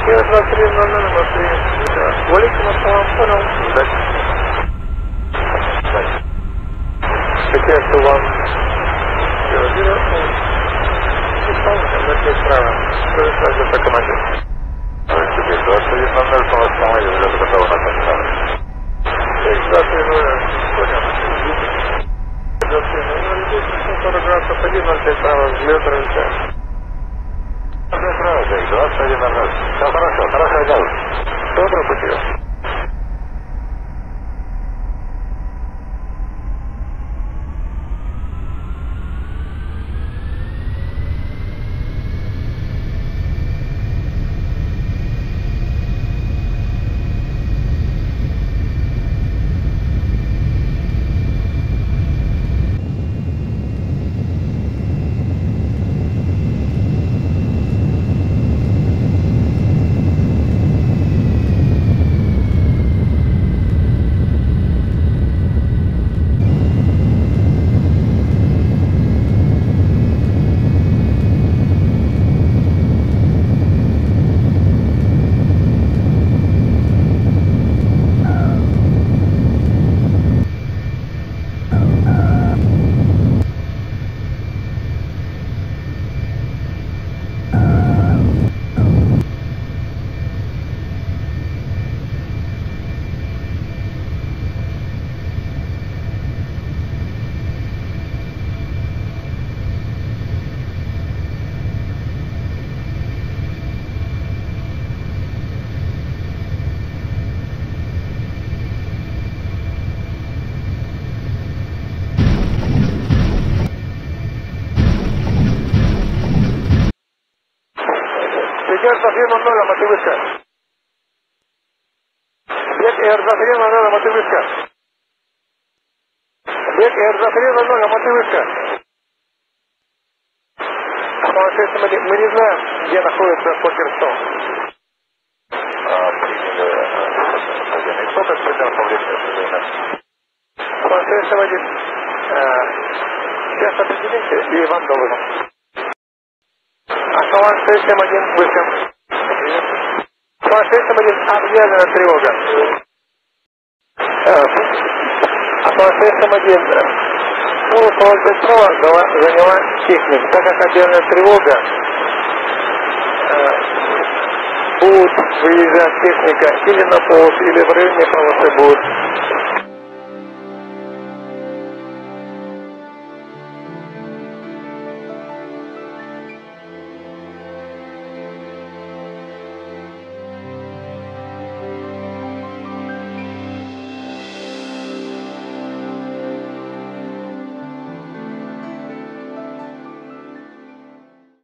Я 23:00 Москве. Валикум ассалам, понял. Удачи. Хотя вам исполнитель права. Что это командир? Теперь 21:00 по Москве, уже готово на контакт. 23:00, понял. 23:00, 40 градусов 1:05 права, взлет рынка. 21:00. Все хорошо, хорошо, делай. Доброго пути. Сейчас 21:00 мотивышка. Бег Air 23:00 мотивышка. Бег Air 23:00 мотивышка. Мы не знаем, где находится Покерстоун. Сколько примерно по времени? Полосвет один. Сейчас определите и вам доложим. Ахалан 671 выше. Ахалан 671 объявлена тревога. Ахалан 671 полуполосвет справа заняла техник. Так как объявлена тревога, будет выезжать техника или на полос, или в районе полосы будет